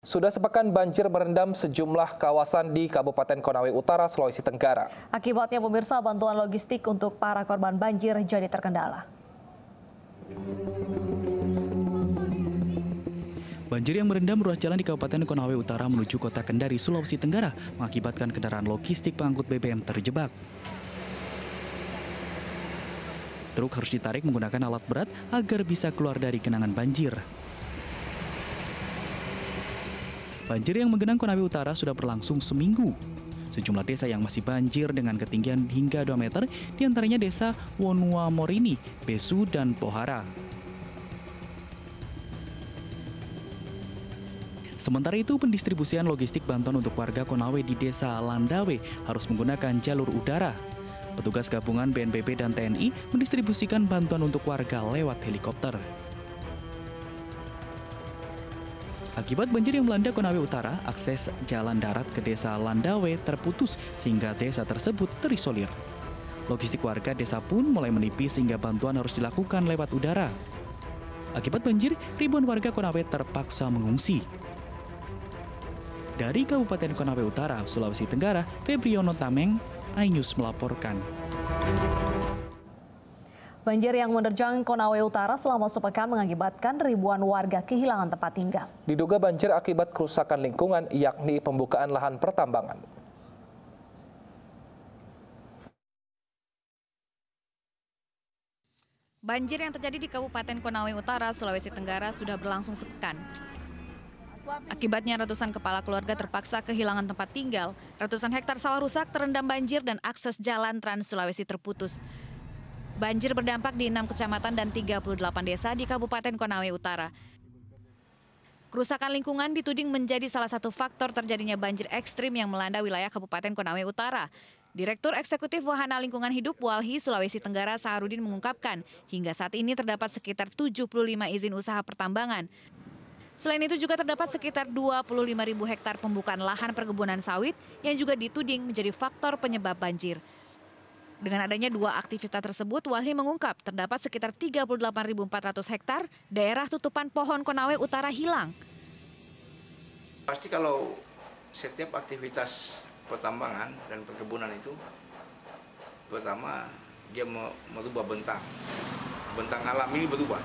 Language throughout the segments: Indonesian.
Sudah sepekan banjir merendam sejumlah kawasan di Kabupaten Konawe Utara, Sulawesi Tenggara. Akibatnya pemirsa, bantuan logistik untuk para korban banjir jadi terkendala. Banjir yang merendam ruas jalan di Kabupaten Konawe Utara menuju kota Kendari, Sulawesi Tenggara mengakibatkan kendaraan logistik pengangkut BBM terjebak. Truk harus ditarik menggunakan alat berat agar bisa keluar dari genangan banjir. Banjir yang menggenang Konawe Utara sudah berlangsung seminggu. Sejumlah desa yang masih banjir dengan ketinggian hingga 2 meter, diantaranya desa Wonua Morini, Besu, dan Pohara. Sementara itu, pendistribusian logistik bantuan untuk warga Konawe di desa Landawe harus menggunakan jalur udara. Petugas gabungan BNPB dan TNI mendistribusikan bantuan untuk warga lewat helikopter. Akibat banjir yang melanda Konawe Utara, akses jalan darat ke desa Landawe terputus sehingga desa tersebut terisolir. Logistik warga desa pun mulai menipis sehingga bantuan harus dilakukan lewat udara. Akibat banjir, ribuan warga Konawe terpaksa mengungsi. Dari Kabupaten Konawe Utara, Sulawesi Tenggara, Febriono Tameng, iNews melaporkan. Banjir yang menerjang Konawe Utara selama sepekan mengakibatkan ribuan warga kehilangan tempat tinggal. Diduga banjir akibat kerusakan lingkungan, yakni pembukaan lahan pertambangan. Banjir yang terjadi di Kabupaten Konawe Utara, Sulawesi Tenggara sudah berlangsung sepekan. Akibatnya ratusan kepala keluarga terpaksa kehilangan tempat tinggal, ratusan hektar sawah rusak terendam banjir dan akses jalan Trans Sulawesi terputus. Banjir berdampak di 6 kecamatan dan 38 desa di Kabupaten Konawe Utara. Kerusakan lingkungan dituding menjadi salah satu faktor terjadinya banjir ekstrim yang melanda wilayah Kabupaten Konawe Utara. Direktur Eksekutif Wahana Lingkungan Hidup Walhi Sulawesi Tenggara Saharudin mengungkapkan, hingga saat ini terdapat sekitar 75 izin usaha pertambangan. Selain itu juga terdapat sekitar 25.000 hektar pembukaan lahan perkebunan sawit yang juga dituding menjadi faktor penyebab banjir. Dengan adanya dua aktivitas tersebut, Walhi mengungkap terdapat sekitar 38.400 hektar daerah tutupan pohon Konawe Utara hilang. Pasti kalau setiap aktivitas pertambangan dan perkebunan itu, pertama dia merubah bentang. Bentang alam ini berubah.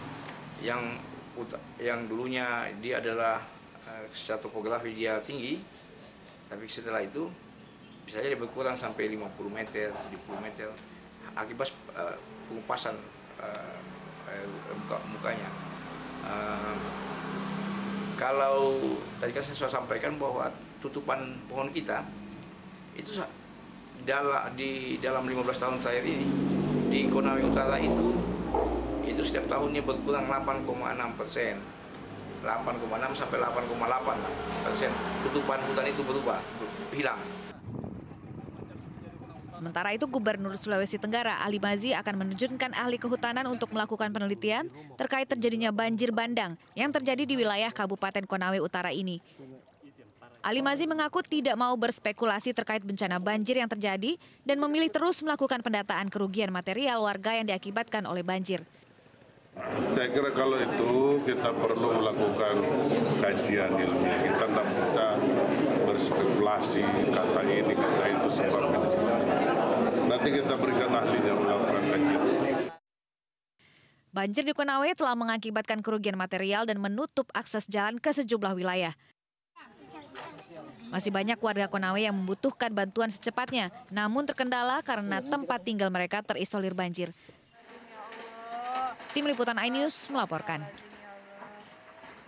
Yang dulunya dia adalah secara topografi dia tinggi, tapi setelah itu bisa jadi berkurang sampai 50 meter, 70 meter akibat pengupasan mukanya. Kalau tadi kan saya sampaikan bahwa tutupan pohon kita itu di dalam 15 tahun terakhir ini di Konawe Utara itu setiap tahunnya berkurang 8,6%, 8,6 sampai 8,8%. Tutupan hutan itu berubah, hilang. Sementara itu, Gubernur Sulawesi Tenggara Ali Mazi akan menerjunkan ahli kehutanan untuk melakukan penelitian terkait terjadinya banjir bandang yang terjadi di wilayah Kabupaten Konawe Utara ini. Ali Mazi mengaku tidak mau berspekulasi terkait bencana banjir yang terjadi dan memilih terus melakukan pendataan kerugian material warga yang diakibatkan oleh banjir. Saya kira kalau itu kita perlu melakukan kajian ilmiah. Kita tidak bisa berspekulasi kata ini, kata itu, sebab ini, sebab ini. Nanti kita berikan ahlinya melakukan kajian. Banjir di Konawe telah mengakibatkan kerugian material dan menutup akses jalan ke sejumlah wilayah. Masih banyak warga Konawe yang membutuhkan bantuan secepatnya, namun terkendala karena tempat tinggal mereka terisolir banjir. Tim Liputan iNews melaporkan.